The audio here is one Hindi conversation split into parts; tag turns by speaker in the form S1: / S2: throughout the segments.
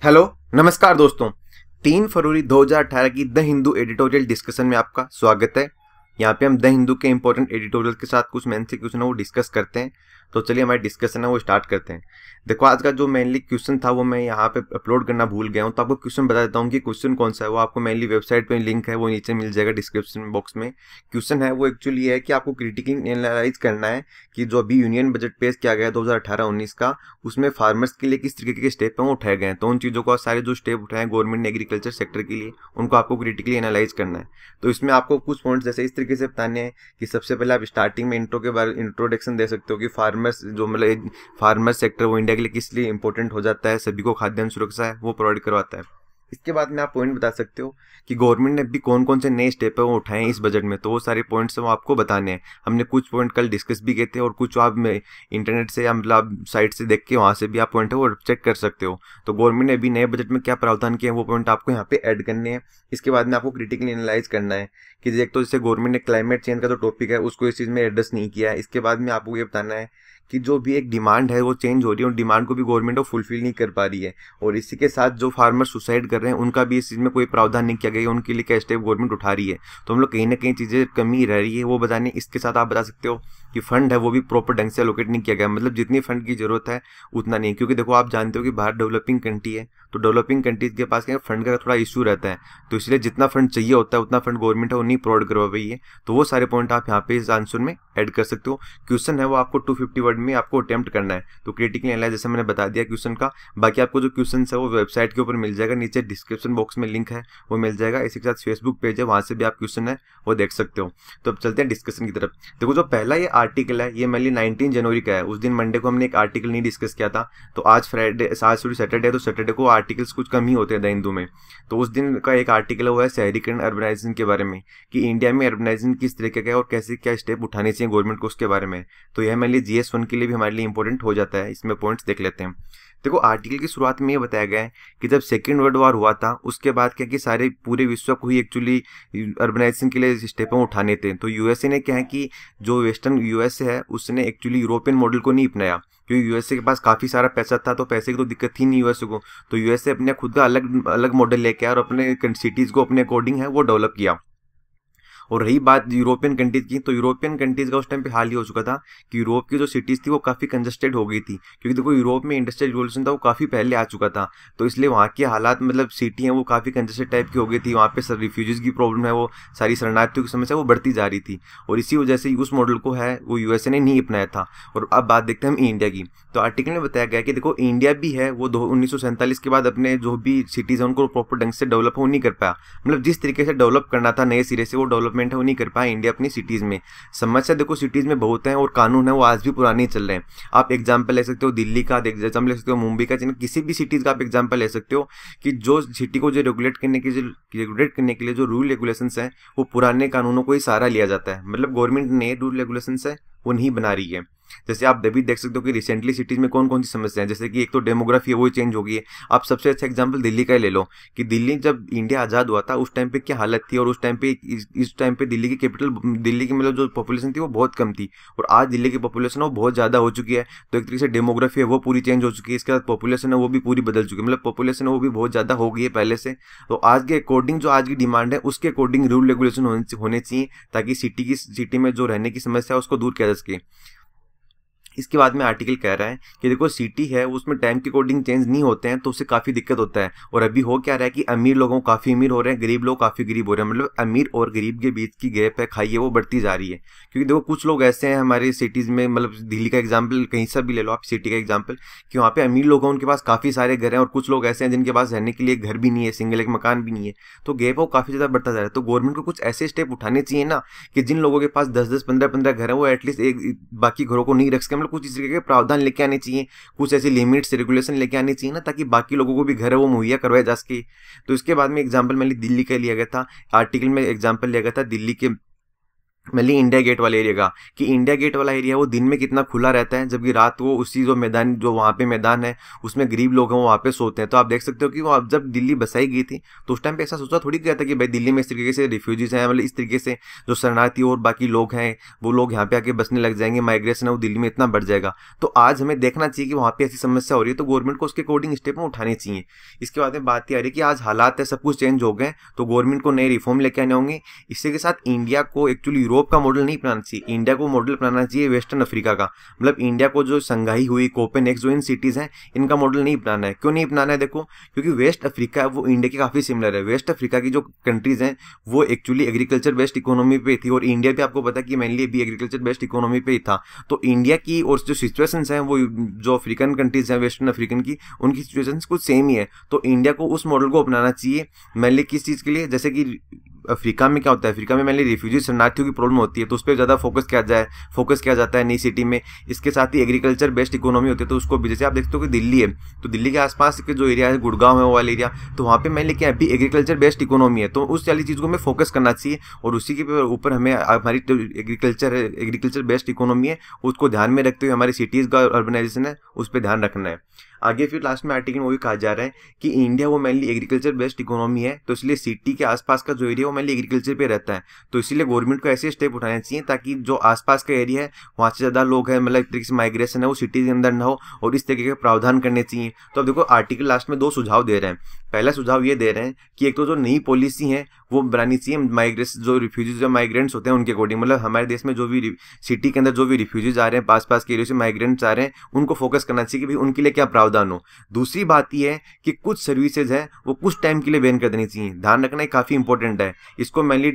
S1: हेलो नमस्कार दोस्तों। 3 फरवरी 2018 की द हिंदू एडिटोरियल डिस्कशन में आपका स्वागत है। यहाँ पे हम द हिंदू के इंपॉर्टेंट एडिटोरियल के साथ कुछ मेन से क्वेश्चन है वो डिस्कस करते हैं। तो चलिए हमारी डिस्कशन है वो स्टार्ट करते हैं। देखो आज का जो मेनली क्वेश्चन था वो मैं यहाँ पे अपलोड करना भूल गया हूँ, तो आपको क्वेश्चन बता देता हूँ कि क्वेश्चन कौन सा है। वो आपको मेनली वेबसाइट पे लिंक है वो नीचे मिल जाएगा डिस्क्रिप्शन बॉक्स में। क्वेश्चन है वो एक्चुअली है कि आपको क्रिटिकली एनालाइज करना है कि जो अभी यूनियन बजट पेश किया गया है 2018-19 का, उसमें फार्मर्स के लिए किस तरीके के स्टेप हैं वो उठाए गए हैं। तो उन चीज़ों को सारे जो स्टेप उठाए हैं गवर्नमेंट ने एग्रीकल्चर सेक्टर के लिए, उनको आपको क्रिटिकली एनालाइज करना है। तो इसमें आपको कुछ पॉइंट्स जैसे इस तरीके से बताने हैं कि सबसे पहले आप स्टार्टिंग में इंट्रो के बारे इंट्रोडक्शन दे सकते हो कि फार्मर्स जो मतलब फार्मर्स सेक्टर वो इंडिया के लिए किस लिए इंपॉर्टेंट हो जाता है, सभी को खाद्यान्न सुरक्षा है वो प्रोवाइड करवाता है। इसके बाद में आप पॉइंट बता सकते हो कि गवर्नमेंट ने अभी कौन कौन से नए स्टेप है वो उठाए हैं इस बजट में, तो वो सारे पॉइंट्स वो आपको बताने हैं। हमने कुछ पॉइंट कल डिस्कस भी किए थे और कुछ आप इंटरनेट से या मतलब साइट से देख के वहाँ से भी आप पॉइंट है वो चेक कर सकते हो। तो गवर्नमेंट ने अभी नए बजट में क्या प्रावधान किए हैं वो पॉइंट आपको यहाँ पे ऐड करने हैं। इसके बाद में आपको क्रिटिकली एनालाइज करना है कि एक तो जैसे गवर्नमेंट ने क्लाइमेट चेंज का जो टॉपिक है उसको इस चीज़ में एड्रेस नहीं किया है। इसके बाद में आपको ये बताना है कि जो भी एक डिमांड है वो चेंज हो रही है और डिमांड को भी गवर्नमेंट फुलफिल नहीं कर पा रही है, और इसी के साथ जो फार्मर सुसाइड कर रहे हैं उनका भी इस चीज़ में कोई प्रावधान नहीं किया गया, उनके लिए क्या स्टेप गवर्नमेंट उठा रही है। तो हम लोग कहीं ना कहीं चीज़ें कमी रह रही है वो बताने। इसके साथ आप बता सकते हो कि फंड है वो भी प्रॉपर ढंग से एलोकेट नहीं किया गया, मतलब जितनी फंड की जरूरत है उतना नहीं। क्योंकि देखो आप जानते हो कि भारत डेवलपिंग कंट्री है, तो डेवलपिंग कंट्रीज के पास क्या फंड का थोड़ा इशू रहता है, तो इसलिए जितना फंड चाहिए होता है उतना फंड गवर्नमेंट है वो नहीं प्रोवाइड करवा रही है। तो वो सारे पॉइंट आप यहाँ पे इस आंसर में ऐड कर सकते हो। क्वेश्चन है वो आपको 250 वर्ड में आपको अटेम्प्ट करना है। तो क्रिटिकल एनालाइज जैसे मैंने बता दिया क्वेश्चन का, बाकी आपको जो क्वेश्चन है वो वेबसाइट के ऊपर मिल जाएगा, नीचे डिस्क्रिप्शन बॉक्स में लिंक है वो मिल जाएगा। इसी के साथ फेसबुक पेज है वहाँ से भी आप क्वेश्चन है वो देख सकते हो। तो अब चलते हैं डिस्कशन की तरफ। देखो जो पहला ये आर्टिकल है ये मेनली 19 जनवरी का है। उस दिन मंडे को हमने एक आर्टिकल नहीं डिस्कस किया था, तो आज फ्राइडे आज सैटरडे है, तो सैटरडे को आर्टिकल्स कुछ कम ही होते हैं द हिंदू में। तो उस दिन का एक आर्टिकल हुआ है शहरीकरण अर्बनाइजेशन के बारे में, कि इंडिया में अर्बनाइजेशन किस तरीके का है और कैसे क्या स्टेप उठाने चाहिए गवर्नमेंट को उसके बारे में। तो यह मेनली GS1 के लिए भी हमारे लिए इंपॉर्टेंट हो जाता है। इसमें पॉइंट्स देख लेते हैं। देखो आर्टिकल की शुरुआत में ये बताया गया है कि जब सेकेंड वर्ल्ड वॉर हुआ था उसके बाद क्या कि सारे पूरे विश्व को ही एक्चुअली अर्बनाइजेशन के लिए स्टेप उठाने थे। तो यूएसए ने क्या है कि जो वेस्टर्न यूएसए है उसने एक्चुअली यूरोपियन मॉडल को नहीं अपनाया, क्योंकि यूएसए के पास काफ़ी सारा पैसा था, तो पैसे की तो दिक्कत थी नहीं यूएसए को। तो यूएसए अपने खुद का अलग अलग मॉडल लेके आया और अपने सिटीज़ को अपने अकॉर्डिंग है वो डेवलप किया। और रही बात यूरोपियन कंट्रीज की, तो यूरोपियन कंट्रीज का उस टाइम पे हाल ही हो चुका था कि यूरोप की जो सिटीज़ थी वो काफ़ी कंजस्टेड हो गई थी, क्योंकि देखो यूरोप में इंडस्ट्रियल रिवोल्यूशन था वो काफ़ी पहले आ चुका था। तो इसलिए वहाँ के हालात मतलब सिटी हैं वो काफ़ी कंजस्टेड टाइप की हो गई थी। वहाँ पे सब रिफ्यूजीज़ की प्रॉब्लम है वो सारी शरणार्थियों की समस्या वो बढ़ती जा रही थी, और इसी वजह से उस मॉडल को है वो यूएसए ने नहीं अपनाया था। और अब बात देखते हैं हम इंडिया की। तो आर्टिकल में बताया गया कि देखो इंडिया भी है वो 1947 के बाद अपने जो भी सिटीज़ हैं उनको प्रॉपर ढंग से डेवलप हो नहीं कर पाया, मतलब जिस तरीके से डेवलप करना था नए सिरे से वो डेवलपमेंट है वो नहीं कर पाया इंडिया अपनी सिटीज़ में। समस्या देखो सिटीज़ में बहुत है और कानून है वो आज भी पुराने ही चल रहे हैं। आप एग्जाम्पल ले सकते हो दिल्ली का, एग्जाम्पल ले सकते हो मुंबई का, किसी भी सिटीज़ का आप एग्जाम्पल ले सकते हो कि जो सिटी को जो रेगुलेट करने के लिए जो रूल रेगुलेशंस हैं वो पुराने कानूनों को ही सहारा लिया जाता है, मतलब गवर्नमेंट नए रूल रेगुलेशंस है वो नहीं बना रही है। जैसे आप भी देख सकते हो कि रिसेंटली सिटीज़ में कौन कौन सी समस्या है, जैसे कि एक तो डेमोग्राफी है वो चेंज हो गई है। आप सबसे अच्छा एग्जांपल दिल्ली का ही ले लो कि दिल्ली जब इंडिया आज़ाद हुआ था उस टाइम पे क्या हालत थी, और उस टाइम पे इस टाइम पे दिल्ली की कैपिटल दिल्ली की मतलब जो पॉपुलेशन थी वो बहुत कम थी, और आज दिल्ली की पॉपुलेशन वो बहुत ज़्यादा हो चुकी है। तो एक तरीके से डेमोग्राफी है वो पूरी चेंज हो चुकी है, इसके बाद पॉपुलेशन है वो भी पूरी बदल चुकी है, मतलब पॉपुलेशन है वो भी बहुत ज़्यादा हो गई है पहले से। तो आज के अकॉर्डिंग जो आज की डिमांड है उसके अकॉर्डिंग रूल रेगुलेशन होने चाहिए, ताकि सिटी में जो रहने की समस्या है उसको दूर किया जा सके। इसके बाद में आर्टिकल कह रहा है कि देखो सिटी है उसमें टाइम के अकॉर्डिंग चेंज नहीं होते हैं, तो उससे काफ़ी दिक्कत होता है। और अभी हो क्या रहा है कि अमीर लोगों काफ़ी अमीर हो रहे हैं, गरीब लोग काफ़ी गरीब हो रहे हैं, मतलब अमीर और गरीब के बीच की गैप है खाई है वो बढ़ती जा रही है। क्योंकि देखो कुछ लोग ऐसे हैं हमारे सिटीज़ में, मतलब दिल्ली का एग्जाम्पल कहीं सा भी ले लो आप सिटी का एग्जाम्पल, कि वहाँ पे अमीर लोग हैं उनके पास काफ़ी सारे घर हैं, और कुछ लोग ऐसे हैं जिनके पास रहने के लिए घर भी नहीं है, सिंगल एक मकान भी नहीं है। तो गैप वो काफ़ी ज़्यादा बढ़ता जा रहा है। तो गवर्नमेंट को कुछ ऐसे स्टेप उठाने चाहिए ना कि जिन लोगों के पास 10-10, 15-15 घर है वो एटलीस्ट एक बाकी घरों को नहीं रख सके, मतलब कुछ इस तरीके के प्रावधान लेके आने चाहिए, कुछ ऐसी लिमिट्स रेगुलेशन लेके आने चाहिए ना, ताकि बाकी लोगों को भी घर है वो मुहैया करवाया जा सके। तो इसके बाद में एग्जाम्पल मैंने दिल्ली का लिया गया था, आर्टिकल में एग्जाम्पल लिया गया था दिल्ली के मेनली इंडिया गेट वाले एरिया का, कि इंडिया गेट वाला एरिया वो दिन में कितना खुला रहता है, जबकि रात को उसी जो मैदान, जो वहाँ पे मैदान है उसमें गरीब लोग हैं वो वहाँ पे सोते हैं। तो आप देख सकते हो कि वो जब दिल्ली बसाई गई थी तो उस टाइम पे ऐसा सोचा थोड़ी गया था कि भाई दिल्ली में इस तरीके से रिफ्यूजीज हैं, मतलब इस तरीके से जो शरणार्थी और बाकी लोग हैं वो लोग यहाँ पे आके बसने लग जाएंगे, माइग्रेशन है वो दिल्ली में इतना बढ़ जाएगा। तो आज हमें देखना चाहिए कि वहाँ पे ऐसी समस्या हो रही है तो गवर्नमेंट को उसके अकॉर्डिंग स्टेप उठाने चाहिए। इसके बाद में बात ये आ रही है कि आज हालात है, सब कुछ चेंज हो गए तो गवर्नमेंट को नए रिफॉर्म लेके आने होंगे। इसी के साथ इंडिया को एक्चुअली यूरोप का मॉडल नहीं अपनाना चाहिए, इंडिया को मॉडल अपनाना चाहिए वेस्टर्न अफ्रीका का। मतलब इंडिया को जो संघाई हुई कोपेनहेगन जो इन सिटीज हैं इनका मॉडल नहीं अपनाना है। क्यों नहीं अपनाना है? देखो, क्योंकि वेस्ट अफ्रीका है वो इंडिया के काफी सिमिलर है। वेस्ट अफ्रीका की जो कंट्रीज हैं वो एक्चुअली एग्रीकल्चर बेस्ड इकोनॉमी पे थी, और इंडिया भी आपको पता है कि मेनली भी एग्रीकल्चर बेस्ड इकोनॉमी पे ही था। तो इंडिया की और जो सिचुएशंस हैं वो जो अफ्रीकन कंट्रीज हैं वेस्टर्न अफ्रीकन की, उनकी सिचुएशंस कुछ सेम ही है। तो इंडिया को उस मॉडल को अपनाना चाहिए मेनली किस चीज के लिए, जैसे कि अफ्रीका में क्या होता है, अफ्रीका में मेनली रिफ्यूजी शरणार्थियों की प्रॉब्लम होती है तो उस पर ज़्यादा फोकस किया जाता है नई सिटी में। इसके साथ ही एग्रीकल्चर बेस्ड इकोनॉमी होती है तो उसको भी, जैसे आप देखते हो कि दिल्ली है तो दिल्ली के आसपास के जो एरिया है गुड़गांव है वो वाला एरिया, तो वहाँ पे मेनली क्या है भी एग्रीकल्चर बेस्ड इकोनॉमी है, तो उस वाली चीज़ को हमें फोकस करना चाहिए और उसी के ऊपर हमें हमारी जो एग्रीकल्चर बेस्ड इकोनॉमी है उसको ध्यान में रखते हुए हमारी सिटीज़ का अर्बनाइजेशन है उस पर ध्यान रखना है। आगे फिर लास्ट में आर्टिकल में वो भी कहा जा रहा है कि इंडिया वो मेनली एग्रीकल्चर बेस्ड इकोनॉमी है तो इसलिए सिटी के आसपास का जो एरिया वो मेनली एग्रीकल्चर पे रहता है, तो इसीलिए गवर्नमेंट को ऐसे स्टेप उठाने चाहिए ताकि जो आसपास का एरिया है वहाँ से ज़्यादा लोग हैं, मतलब एक तरीके से माइग्रेशन है वो सिटी के अंदर ना हो, और इस तरीके के प्रावधान करने चाहिए। तो अब देखो आर्टिकल लास्ट में 2 सुझाव दे रहे हैं। पहला सुझाव ये दे रहे हैं कि एक तो जो नई पॉलिसी है वो बनानी चाहिए माइग्रेशन जो रिफ्यूजीज या माइग्रेंट्स होते हैं उनके अकॉर्डिंग, मतलब हमारे देश में जो भी सिटी के अंदर जो भी रिफ्यूजीज आ रहे हैं, पास के एरिया से माइग्रेंट्स आ रहे हैं, उनको फोकस करना चाहिए कि भाई उनके लिए क्या प्रावधान हो। दूसरी बात यह है कि कुछ सर्विसेज है वो कुछ टाइम के लिए बैन कर देनी चाहिए, ध्यान रखना काफी इंपॉर्टेंट है। इसको मेनली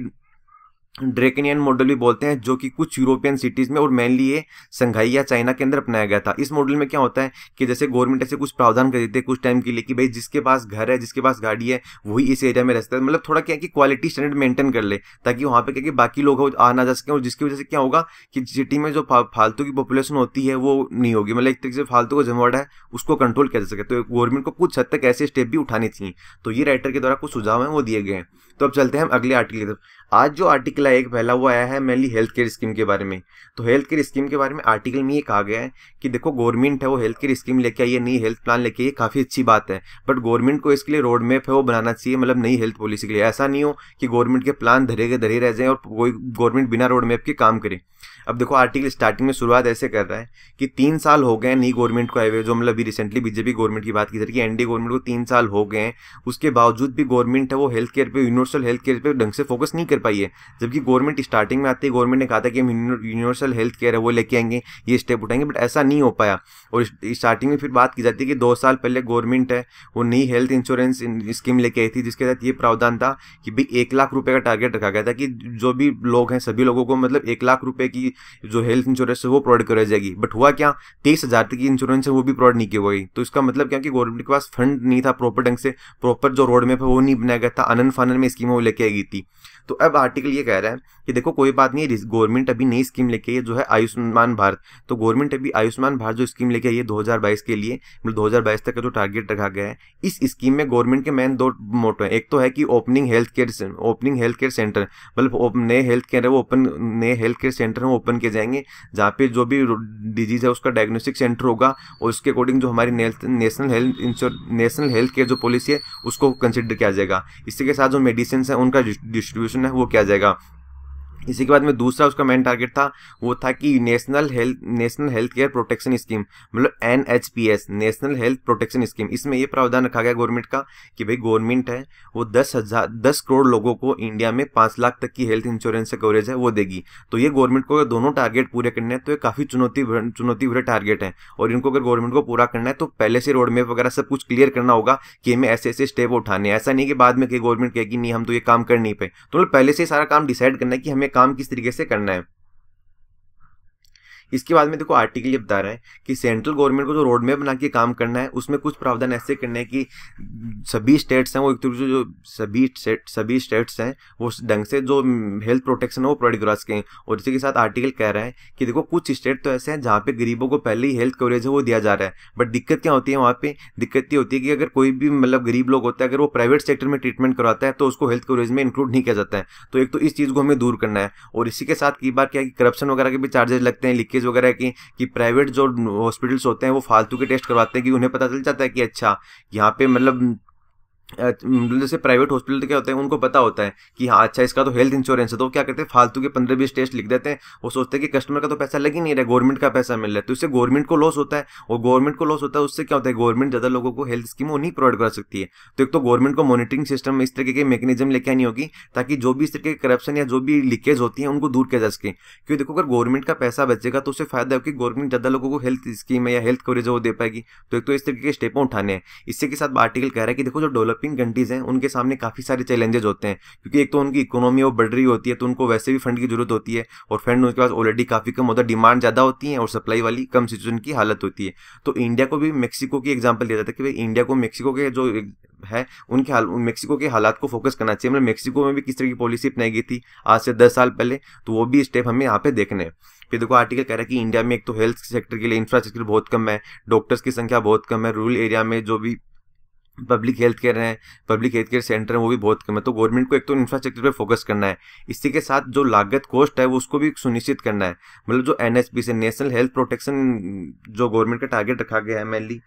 S1: ड्रेकनियन मॉडल भी बोलते हैं, जो कि कुछ यूरोपियन सिटीज में और मेनली ये संघाई या चाइना के अंदर अपनाया गया था। इस मॉडल में क्या होता है कि जैसे गवर्नमेंट ऐसे कुछ प्रावधान कर देते हैं कुछ टाइम के लिए कि भाई जिसके पास घर है, जिसके पास गाड़ी है, वही इस एरिया में रहता है, मतलब थोड़ा क्या है कि क्वालिटी स्टैंडर्ड मेंटेन कर ले ताकि वहाँ पे क्या कि बाकी लोग आ ना जा सके, और जिसकी वजह से क्या होगा कि सिटी में जो फालतू की पॉपुलेशन होती है वो नहीं होगी, मतलब एक तरीके से फालतू का जमावड़ा है उसको कंट्रोल किया जा सके। तो गवर्नमेंट को कुछ हद तक ऐसे स्टेप भी उठाने चाहिए। तो ये राइटर के द्वारा कुछ सुझाव हैं वो दिए गए हैं। तो अब चलते हैं हम अगले आर्टिकल की तरफ। आज जो आर्टिकल है एक पहला वो आया है मेनली हेल्थ केयर स्कीम के बारे में। तो हेल्थ केयर स्कीम के बारे में आर्टिकल में ये कहा गया है कि देखो गवर्नमेंट है वो हेल्थ केयर स्कीम लेके आई है, नई हेल्थ प्लान लेके आई, काफी अच्छी बात है, बट गवर्नमेंट को इसके लिए रोड मैप है वो बनाना चाहिए, मतलब नई हेल्थ पॉलिसी के लिए। ऐसा नहीं हो कि गवर्नमेंट के प्लान धरे के धरे रह जाए और कोई गवर्नमेंट बिना रोड मैप के काम करे। अब देखो आर्टिकल स्टार्टिंग में शुरुआत ऐसे कर रहा है कि 3 साल हो गए नई गवर्नमेंट को आए हुए, जो मतलब अभी रिसेंटली बीजेपी गवर्नमेंट की बात की जा रही है, एनडीए गवर्नमेंट को 3 साल हो गए हैं, उसके बावजूद भी गवर्नमेंट है वो हेल्थ केयर पे, यूनिवर्सल हेल्थ केयर पे ढंग से फोकस नहीं कर पाई है। जबकि गवर्नमेंट स्टार्टिंग में आते ही गवर्नमेंट ने कहा था कि हम यूनिवर्सल हेल्थ केयर है वो लेके आएंगे, ये स्टेप उठाएंगे, बट ऐसा नहीं हो पाया। और स्टार्टिंग में फिर बात की जाती है कि 2 साल पहले गवर्नमेंट है वो नई हेल्थ इंश्योरेंस स्कीम लेके आई थी, जिसके तहत ये प्रावधान था कि भाई 1 लाख रुपए का टारगेट रखा गया था कि जो भी लोग हैं सभी लोगों को मतलब 1 लाख रुपए की जो हेल्थ इंश्योरेंस है वो प्रोवाइड कराई जाएगी। बट हुआ क्या, 23,000 तक की इंश्योरेंस है वो भी प्रोवाइड नहीं की गई। तो इसका मतलब क्या कि गवर्नमेंट के पास फंड नहीं था प्रॉपर ढंग से, प्रॉपर जो रोड मैप है वो नहीं बनाया गया था, अनन फानन में स्कीम वो लेके आई गई थी। तो अब आर्टिकल ये कह रहा है कि देखो कोई बात नहीं है, गवर्नमेंट अभी नई स्कीम लेके आई है जो है आयुष्मान भारत। तो गवर्नमेंट अभी आयुष्मान भारत जो स्कीम लेके आई है 2022 के लिए, मतलब 2022 तक का जो टारगेट रखा गया है, इस स्कीम में गवर्नमेंट के मेन 2 मोटो है। एक तो है कि ओपनिंग हेल्थ केयर सेंटर, मतलब नए हेल्थ केयर है वो नए हेल्थ केयर सेंटर है वो ओपन किए जाएंगे, जहाँ पे जो भी डिजीज है उसका डायग्नोस्टिक सेंटर होगा और उसके अकॉर्डिंग जो हमारी नेशनल हेल्थ केयर जो पॉलिसी है उसको कंसिडर किया जाएगा। इसी के साथ जो मेडिसिन है उनका डिस्ट्रीब्यूशन है वो किया जाएगा। इसी के बाद में दूसरा उसका मेन टारगेट था वो था कि national health care protection scheme, मतलब NHPS, national health protection scheme. इसमें ये प्रावधान रखा गया गवर्नमेंट का कि भाई गवर्नमेंट है वो 10 करोड़ लोगों को इंडिया में 5 लाख तक की हेल्थ इंश्योरेंस कवरेज है वो देगी। तो ये गवर्नमेंट को अगर दोनों टारगेट पूरे करने हैं तो ये काफी चुनौती भरे टारगेट है, और इनको अगर गवर्नमेंट को पूरा करना है तो पहले से रोड मैप वगैरह सब कुछ क्लियर करना होगा कि हमें ऐसे ऐसे स्टेप उठाने। ऐसा नहीं कि बाद में गवर्नमेंट कहेगी नहीं हम तो ये काम कर नहीं पाए, तो मतलब पहले से सारा काम डिसाइड करना है कि हमें काम किस तरीके से करना है। इसके बाद में देखो आर्टिकल ये बता रहा है कि सेंट्रल गवर्नमेंट को जो रोड मैप बना के काम करना है उसमें कुछ प्रावधान ऐसे करने हैं कि सभी स्टेट्स हैं वो एक तरीके से जो सभी स्टेट्स हैं वो ढंग से जो हेल्थ प्रोटेक्शन है वो प्रोवाइड करा सकें। और इसी के साथ आर्टिकल कह रहा है कि देखो कुछ स्टेट तो ऐसे हैं जहाँ पे गरीबों को पहले ही हेल्थ कवरेज है वो दिया जा रहा है, बट दिक्कत क्या होती है वहाँ पे, दिक्कत ये होती है कि अगर कोई भी मतलब गरीब लोग होता है अगर वो प्राइवेट सेक्टर में ट्रीटमेंट करवाता है तो उसको हेल्थ कवरेज में इंक्लूड नहीं किया जाता है। तो एक तो इस चीज़ को हमें दूर करना है। और इसी के साथ कई बार क्या है कि करप्शन वगैरह के भी चार्जेस लगते हैं, लीकेज वगैरह की, कि प्राइवेट जो हॉस्पिटल्स होते हैं वो फालतू के टेस्ट करवाते हैं कि उन्हें पता चल जाता है कि अच्छा यहाँ पे मतलब जैसे प्राइवेट हॉस्पिटल तो क्या होते हैं उनको पता होता है कि हाँ अच्छा इसका तो हेल्थ इंश्योरेंस है, तो क्या करते हैं फालतू के 15-20 टेस्ट लिख देते हैं। वो सोचते हैं कि कस्टमर का तो पैसा लग ही नहीं रहा है, गवर्नमेंट का पैसा मिल रहा है, तो इससे गवर्नमेंट को लॉस होता है। और गवर्नमेंट को लॉस होता है उससे क्या होता है गवर्नमेंट ज़्यादा लोगों को हेल्थ स्कीम वो नहीं प्रोवाइड कर सकती है। तो एक तो गवर्नमेंट को मॉनिटरिंग सिस्टम में इस तरीके के मैकेनिज्म लेके आनी होगी ताकि जो भी इस तरीके के करप्शन या जो भी लीकेज होती है उनको दूर किया जा सके। क्योंकि देखो अगर गवर्नमेंट का पैसा बचेगा तो उससे फायदा है कि गवर्नमेंट ज़्यादा लोगों को हेल्थ स्कीम या हेल्थ कवरेज वो दे पाएगी। तो एक तो इस तरीके के स्टेप उठाने हैं। इसी के साथ आर्टिकल कह रहा है कि देखो जो डेवलपिंग कंट्रीज हैं उनके सामने काफ़ी सारे चैलेंजेस होते हैं, क्योंकि एक तो उनकी इकोनॉमी वो बढ़ रही होती है तो उनको वैसे भी फंड की जरूरत होती है, और फंड उनके पास ऑलरेडी काफ़ी कम होता है, डिमांड ज़्यादा होती है और सप्लाई वाली कम सिचुएशन की हालत होती है। तो इंडिया को भी मेक्सिको की एग्जाम्पल दिया जाता है कि भाई इंडिया को मेक्सिको के जो है उनके मेक्सिको के हालात को फोकस करना चाहिए। मतलब मेक्सिको में भी किस तरह की पॉलिसी अपनाई गई थी आज से 10 साल पहले, तो वो भी स्टेप हमें यहाँ पे देखने हैं। फिर देखो आर्टिकल कह रहा है कि इंडिया में एक तो हेल्थ सेक्टर के लिए इंफ्रास्ट्रक्चर बहुत कम है, डॉक्टर्स की संख्या बहुत कम है, रूरल एरिया में जो भी पब्लिक हेल्थ केयर है, पब्लिक हेल्थ केयर सेंटर है वो भी बहुत कम है। तो गवर्नमेंट को एक तो इंफ्रास्ट्रक्चर पे फोकस करना है, इसी के साथ जो लागत कॉस्ट है वो उसको भी सुनिश्चित करना है। मतलब जो एनएचपी से नेशनल हेल्थ प्रोटेक्शन जो गवर्नमेंट का टारगेट रखा गया है mainly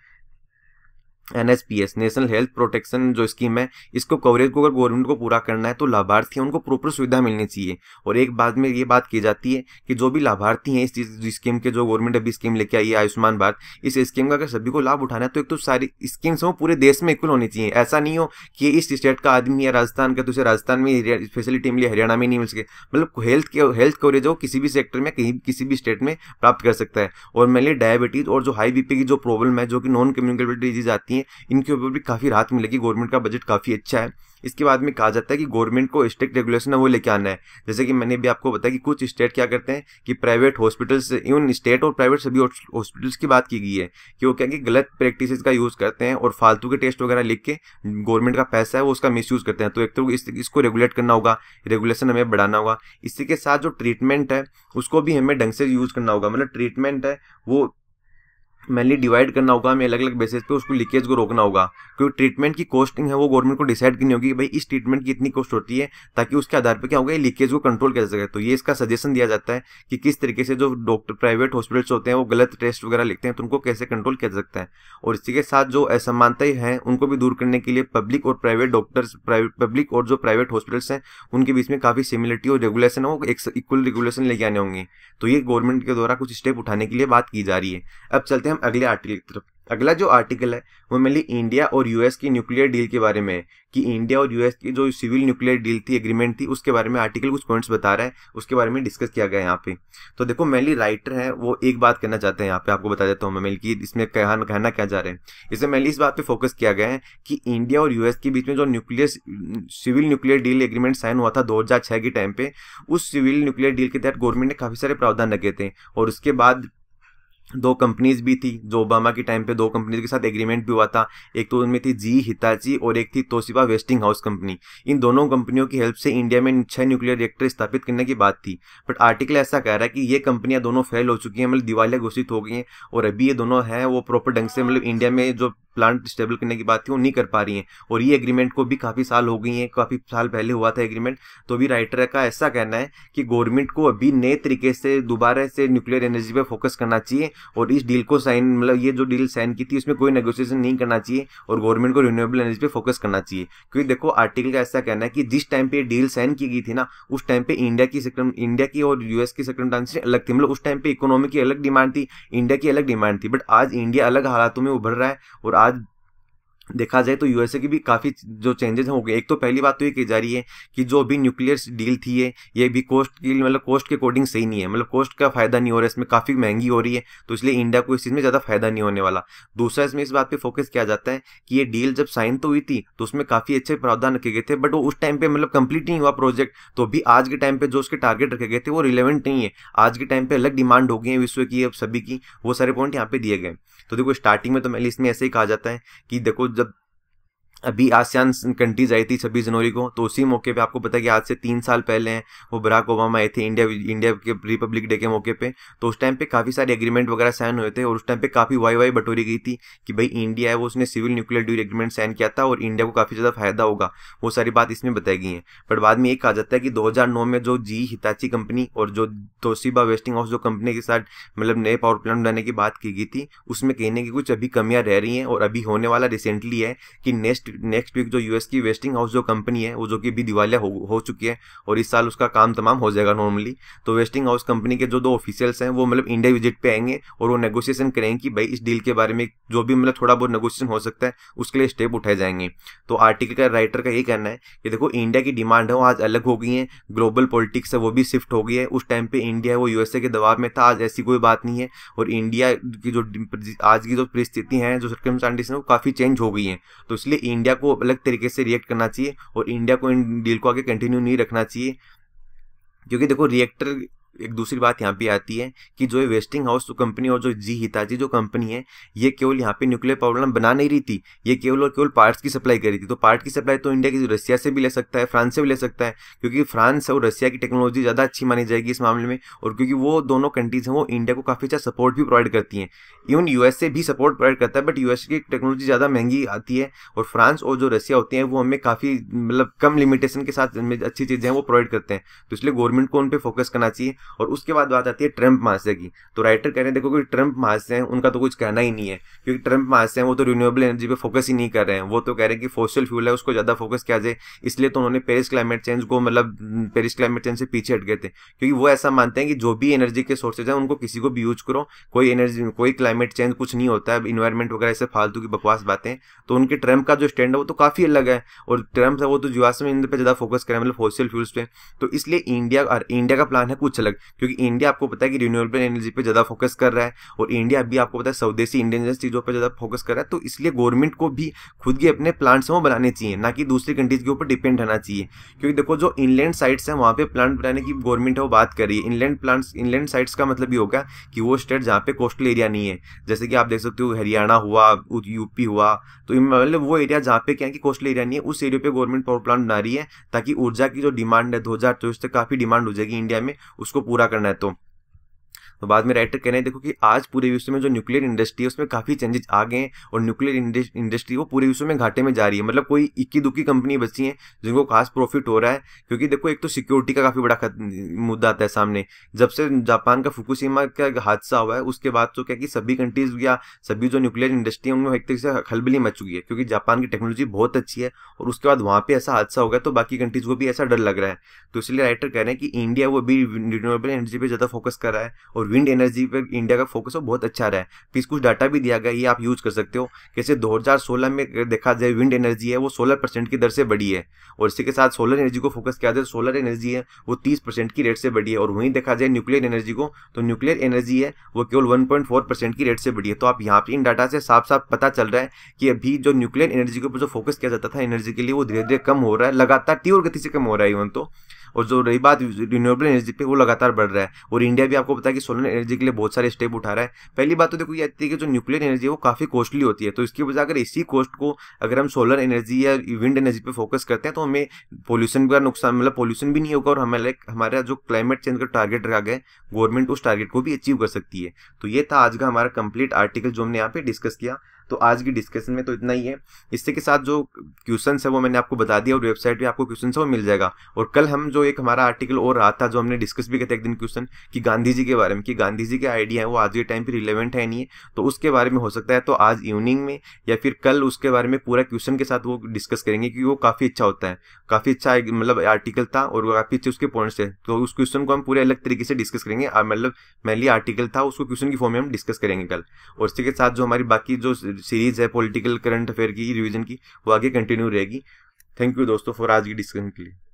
S1: NHPS national health protection जो स्कीम है, इसको कवरेज को अगर गवर्नमेंट को पूरा करना है तो लाभार्थी हैं उनको प्रॉपर सुविधा मिलनी चाहिए। और एक बात में ये बात की जाती है कि जो भी लाभार्थी हैं इस स्कीम के, जो गवर्नमेंट अभी स्कीम लेके आई है आयुष्मान भारत, इस स्कीम का अगर सभी को लाभ उठाना है तो एक तो सारी स्कीम्स वो पूरे देश में इक्वल होनी चाहिए। ऐसा नहीं हो कि इस स्टेट का आदमी है राजस्थान का तो उसे राजस्थान में फैसिलिटी मिली, हरियाणा में नहीं मिल सके। मतलब हेल्थ कवरेज हो किसी भी सेक्टर में कहीं किसी भी स्टेट में प्राप्त कर सकता है। और मेनली डायबिटीज और जो हाई बीपी की जो प्रॉब्लम है, जो कि नॉन कम्युनिकेबल डिजीज आती है, इनके ऊपर भी काफ़ी राहत मिलेगी। गवर्नमेंट का बजट काफ़ी अच्छा है। इसके बाद में कहा जाता है कि गवर्नमेंट को स्ट्रिक्ट रेगुलेशन है वो लेके आना है। जैसे कि मैंने भी आपको बताया कि कुछ स्टेट क्या करते हैं कि प्राइवेट हॉस्पिटल्स, इवन स्टेट और प्राइवेट सभी हॉस्पिटल्स की बात की गई है कि वो क्या कि गलत प्रैक्टिसेस का यूज़ करते हैं और फालतू के टेस्ट वगैरह लिख के गवर्नमेंट का पैसा है वो उसका मिसयूज़ करते हैं। तो एक तो इसको रेगुलेट करना होगा, रेगुलेशन हमें बढ़ाना होगा। इसी के साथ जो ट्रीटमेंट है उसको भी हमें ढंग से यूज़ करना होगा। मतलब ट्रीटमेंट है वो मेनली डिवाइड करना होगा, हमें अलग अलग बेसिस पे उसको लीकेज को रोकना होगा। क्योंकि ट्रीटमेंट की कॉस्टिंग है वो गवर्नमेंट को डिसाइड करनी होगी कि भाई इस ट्रीटमेंट की इतनी कॉस्ट होती है, ताकि उसके आधार पर क्या होगा लीकेज को कंट्रोल किया जा सके। तो ये इसका सजेशन दिया जाता है कि किस तरीके से जो डॉक्टर प्राइवेट हॉस्पिटल्स होते हैं वो गलत टेस्ट वगैरह लिखते हैं तो उनको कैसे कंट्रोल किया जा सकता है। और इसी के साथ जो असमानताएं हैं उनको भी दूर करने के लिए पब्लिक और प्राइवेट डॉक्टर्स, पब्लिक और जो प्राइवेट हॉस्पिटल्स हैं उनके बीच में काफ़ी सिमिलरिटी और रेगुलेशन है वो एक इक्वल रेगुलेशन लेके आने होंगे। तो ये गवर्नमेंट के द्वारा कुछ स्टेप उठाने के लिए बात की जा रही है। अब चलते हैं हम अगले आर्टिकल की तरफ। अगला जो आर्टिकल है वो मेनली इंडिया और यूएस की न्यूक्लियर डील के बारे में है कि इंडिया और यूएस की जो सिविल न्यूक्लियर डील थी, एग्रीमेंट थी, उसके बारे में आर्टिकल कुछ पॉइंट्स बता रहा है, उसके बारे में डिस्कस किया गया है यहाँ पे। तो देखो मेनली राइटर है वो एक बात करना चाहते हैं यहाँ पे, आपको बता देता हूँ मैं मेनली कि इसमें कहना क्या जा रहे हैं। इसमें मेनली इस बात पे फोकस किया गया है कि इंडिया और यूएस के बीच में जो civil nuclear deal agreement sign हुआ था 2006 के टाइम पे, उस सिविल न्यूक्लियर डील के तहत गवर्नमेंट ने काफी सारे प्रावधान रखे थे। और उसके बाद दो कंपनीज भी थी, जो ओबामा के टाइम पे दो कंपनीज के साथ एग्रीमेंट भी हुआ था। एक तो उनमें थी जी हिताची और एक थी तोशिबा वेस्टिंग हाउस कंपनी। इन दोनों कंपनियों की हेल्प से इंडिया में 6 न्यूक्लियर रिएक्टर स्थापित करने की बात थी। बट आर्टिकल ऐसा कह रहा है कि ये कंपनियां दोनों फेल हो चुकी हैं, मतलब दिवालिया घोषित हो गई हैं, और अभी ये दोनों हैं वो प्रॉपर ढंग से मतलब इंडिया में जो प्लांट स्टेबल करने की बात थी वो नहीं कर पा रही हैं। और ये एग्रीमेंट को भी काफ़ी साल हो गई हैं, काफ़ी साल पहले हुआ था एग्रीमेंट। तो भी राइटर का ऐसा कहना है कि गवर्नमेंट को अभी नए तरीके से दोबारा से न्यूक्लियर एनर्जी पे फोकस करना चाहिए और इस डील को साइन, मतलब ये जो डील साइन की थी उसमें कोई नेगोशिएशन नहीं करना चाहिए और गवर्नमेंट को रिन्यूएबल एनर्जी पे फोकस करना चाहिए। क्योंकि देखो आर्टिकल का ऐसा कहना है कि जिस टाइम पे डील साइन की गई थी ना, उस टाइम पे इंडिया की और यूएस की सर्कमस्टेंसेस अलग थी। मतलब उस टाइम पे इकोनॉमी की अलग डिमांड थी, इंडिया की अलग डिमांड थी। बट आज इंडिया अलग हालातों में उभर रहा है और आज देखा जाए तो यूएसए की भी काफ़ी जो चेंजेस हो गए। एक तो पहली बात तो ये की जा रही है कि जो अभी न्यूक्लियर डील थी ये भी कोस्ट की मतलब कोस्ट के अकॉर्डिंग सही नहीं है, मतलब कोस्ट का फायदा नहीं हो रहा है, इसमें काफ़ी महंगी हो रही है, तो इसलिए इंडिया को इस चीज़ में ज़्यादा फायदा नहीं होने वाला। दूसरा, इसमें इस बात पे फोकस किया जाता है कि ये डील जब साइन तो हुई थी तो उसमें काफ़ी अच्छे प्रावधान रखे गए थे, बट वो उस टाइम पे मतलब कंप्लीट नहीं हुआ प्रोजेक्ट, तो अभी आज के टाइम पे जो उसके टारगेट रखे गए थे वो रिलेवेंट नहीं है। आज के टाइम पे अलग डिमांड हो गई है विश्व की, अब सभी की, वो सारे पॉइंट यहाँ पे दिए गए। तो देखो स्टार्टिंग में तो मेरे इसमें ऐसे ही कहा जाता है कि देखो जब अभी आसियान कंट्रीज आई थी 26 जनवरी को, तो उसी मौके पे आपको पता है कि आज से 3 साल पहले हैं वो बराक ओबामा आए थे इंडिया के रिपब्लिक डे के मौके पे। तो उस टाइम पे काफ़ी सारे एग्रीमेंट वगैरह साइन हुए थे और उस टाइम पे काफ़ी वाई बटोरी गई थी कि भाई इंडिया है वो उसने civil nuclear deal agreement sign किया था और इंडिया को काफ़ी ज़्यादा फायदा होगा, वो सारी बात इसमें बताई गई है। बट बाद में ये कहा जाता है कि 2009 में जो जी हिताची कंपनी और जो तोशिबा वेस्टिंग हाउस जो कंपनी के साथ मतलब नए पावर प्लांट बनाने की बात की गई थी, उसमें कहने की कुछ अभी कमियां रह रही हैं और अभी होने वाला रिसेंटली है कि नेक्स्ट वीक जो यूएस की वेस्टिंग हाउस जो कंपनी है वो जो कि अभी दिवालिया हो चुकी है और इस साल उसका काम तमाम हो जाएगा नॉर्मली, तो वेस्टिंग हाउस कंपनी के जो 2 ऑफिशियल्स हैं वो मतलब इंडिया विजिट पे आएंगे और वो नेगोशिएशन करेंगे कि भाई इस डील के बारे में जो भी मतलब थोड़ा बहुत नेगोशिएशन हो सकता है उसके लिए स्टेप उठाए जाएंगे। तो आर्टिकल का राइटर का यही कहना है कि देखो इंडिया की डिमांड है वो आज अलग हो गई है, ग्लोबल पॉलिटिक्स है वो भी शिफ्ट हो गई है। उस टाइम पे इंडिया है वो यूएसए के दबाव में था, आज ऐसी कोई बात नहीं है और इंडिया की जो आज की जो परिस्थिति है जो सर्कमस्टांसेस है वो काफ़ी चेंज हो गई हैं। तो इसलिए इंडिया को अलग तरीके से रिएक्ट करना चाहिए और इंडिया को इन डील को आगे कंटिन्यू नहीं रखना चाहिए, क्योंकि देखो रिएक्टर एक दूसरी बात यहाँ पे आती है कि जो ये वेस्टिंग हाउस जो कंपनी और जो जी हिताची जो कंपनी है ये केवल यहाँ पे न्यूक्लियर पावर प्लांट बना नहीं रही थी, ये केवल और केवल पार्ट्स की सप्लाई कर रही थी। तो पार्ट की सप्लाई तो इंडिया की रसिया से भी ले सकता है, फ्रांस से भी ले सकता है, क्योंकि फ्रांस और रसिया की टेक्नोलॉजी ज़्यादा अच्छी मानी जाएगी इस मामले में, और क्योंकि वो दोनों कंट्रीज हैं वो इंडिया को काफ़ी अच्छा सपोर्ट भी प्रोवाइड करती हैं। इवन यूएसए भी सपोर्ट प्रोवाइड करता है, बट यूएसए की टेक्नोलॉजी ज़्यादा महंगी आती है और फ्रांस और जो रसिया होती हैं वो हमें काफ़ी मतलब कम लिमिटेशन के साथ अच्छी चीज़ें हैं वो प्रोवाइड करते हैं। तो इसलिए गवर्नमेंट को उन पर फोकस करना चाहिए। और उसके बाद बात आती है ट्रंप महाशय की। तो राइटर कह रहे हैं देखो कि ट्रंप महाशय हैं उनका तो कुछ कहना ही नहीं है, क्योंकि ट्रंप महाशय हैं वो तो रिन्यूएबल एनर्जी पे फोकस ही नहीं कर रहे हैं, वो तो कह रहे हैं कि फॉसिल फ्यूल है उसको ज़्यादा फोकस किया जाए। इसलिए तो उन्होंने पेरिस क्लाइमेट चेंज को मतलब पेरिस क्लाइमेट चेंज से पीछे हट गए थे, क्योंकि वो ऐसा मानते हैं कि जो भी एनर्जी के सोर्सेज हैं उनको किसी को भी यूज करो, कोई एनर्जी कोई क्लाइमेट चेंज कुछ नहीं होता है, इन्वायरमेंट वगैरह ऐसे फालतू की बकवास बातें। तो उनके ट्रंप का जो स्टैंड है वो तो काफ़ी अलग है और ट्रंप है वो तो जीवाश्म ईंधन पे ज़्यादा फोकस करें मतलब फॉसिल फ्यूल्स पे। तो इसलिए इंडिया का प्लान है कुछ अलग, क्योंकि इंडिया आपको पता है कि रिन्यूएबल एनर्जी पे ज़्यादा फोकस कर रहा है और इंडिया अभी आपको पता है स्वदेशी इंडियन चीज़ों पे ज़्यादा फोकस कर रहा है। तो इसलिए गवर्नमेंट को भी खुद के अपने प्लांट्स हैं वो बनाने चाहिए, ना कि दूसरी कंट्रीज के ऊपर डिपेंड रहना चाहिए। क्योंकि देखो जो इनलैंड साइट्स हैं वहाँ पे प्लांट बनाने की गवर्नमेंट है वो बात कर रही है। इनलैंड साइट्स का मतलब ये होगा कि वो स्टेट जहाँ पे कोस्टल एरिया नहीं है, जैसे कि आप देख सकते हो हरियाणा हुआ, यूपी हुआ, तो मतलब वो एरिया जहाँ पे क्या है कि कोस्टल एरिया नहीं है उस एरिया पे गवर्नमेंट पावर प्लांट बना रही है, ताकि ऊर्जा की जो डिमांड है 2024 तक काफ़ी डिमांड हो जाएगी इंडिया में, उसको पूरा करना है। तो बाद में राइटर कह रहे हैं देखो कि आज पूरे विश्व में जो न्यूक्लियर इंडस्ट्री है उसमें काफ़ी चेंजेस आ गए हैं और न्यूक्लियर इंडस्ट्री वो पूरे विश्व में घाटे में जा रही है। मतलब कोई इक्की दुक्की कंपनी बची है जिनको खास प्रॉफिट हो रहा है, क्योंकि देखो एक तो सिक्योरिटी का काफ़ी बड़ा मुद्दा आता है सामने। जब से जापान का फुकुशिमा का हादसा हुआ है उसके बाद तो क्या कि सभी कंट्रीज या सभी जो न्यूक्लियर इंडस्ट्री है उनमें एक तरीके से खलबली मच चुकी है, क्योंकि जापान की टेक्नोलॉजी बहुत अच्छी है और उसके बाद वहाँ पर ऐसा हादसा हो गया तो बाकी कंट्रीज को भी ऐसा डर लग रहा है। तो इसलिए राइटर कह रहे हैं कि इंडिया वो भी रिन्यूएबल एनर्जी पर ज़्यादा फोकस कर रहा है और विंड एनर्जी पर इंडिया का फोकस बहुत अच्छा रहा है। फिर कुछ डाटा भी दिया गया, ये आप यूज कर सकते हो। कैसे 2016 में देखा जाए विंड एनर्जी है वो 16% की दर से बढ़ी है और इसी के साथ सोलर एनर्जी को फोकस किया जाए, सोलर एनर्जी है वो 30% की रेट से बढ़ी है। और वहीं देखा जाए न्यूक्लियर एनर्जी को, तो न्यूक्लियर एनर्जी है वो केवल 1.4% की रेट से बढ़ी है। तो आप यहाँ पे इन डाटा से साफ साफ पता चल रहा है कि अभी जो न्यूक्लियर एनर्जी के ऊपर जो फोकस किया जाता था एनर्जी के लिए वो धीरे धीरे कम हो रहा है, लगातार तीव्र गति से कम हो रहा है इवन तो। और जो रही बात रिन्यूएबल एनर्जी पे वो लगातार बढ़ रहा है और इंडिया भी आपको पता है कि सोलर एनर्जी के लिए बहुत सारे स्टेप उठा रहा है। पहली बात तो देखो ये आती है कि जो न्यूक्लियर एनर्जी है वो काफ़ी कॉस्टली होती है, तो इसकी वजह अगर इसी कॉस्ट को अगर हम सोलर एनर्जी या विंड एनर्जी पे फोकस करते हैं तो हमें पोल्यूशन का नुकसान मतलब पोल्यूशन भी नहीं होगा और हमारा जो क्लाइमेट चेंज का टारगेट रखा गया है गवर्नमेंट उस टारगेट को भी अचीव कर सकती है। तो ये था आज का हमारा कंप्लीट आर्टिकल जो हमने यहाँ पे डिस्कस किया। तो आज की डिस्कशन में तो इतना ही है। इससे के साथ जो क्वेश्चंस है वो मैंने आपको बता दिया और वेबसाइट पे आपको क्वेश्चंस है वो मिल जाएगा। और कल हम जो जो एक हमारा आर्टिकल और रहा था, जो हमने डिस्कस भी किया था एक दिन क्वेश्चन कि गांधी जी के बारे में, कि गांधी जी के आइडिया है वो आज के टाइम पे रिलेवेंट है नहीं है, तो उसके बारे में हो सकता है तो आज इवनिंग में या फिर कल उसके बारे में पूरा क्वेश्चन के साथ वो डिस्कस करेंगे, क्योंकि वो काफ़ी अच्छा होता है, काफ़ी अच्छा मतलब आर्टिकल था और काफ़ी अच्छे उसके पॉइंट्स थे। तो उस क्वेश्चन को हम पूरे अलग तरीके से डिस्कस करेंगे, मतलब मेनली आर्टिकल था उसको क्वेश्चन की फॉर्म में हम डिस्कस करेंगे कल। और इसी के साथ जो हमारी बाकी जो सीरीज है पॉलिटिकल करंट अफेयर की रिवीजन की, वो आगे कंटिन्यू रहेगी। थैंक यू दोस्तों फॉर आज की डिस्कशन के लिए।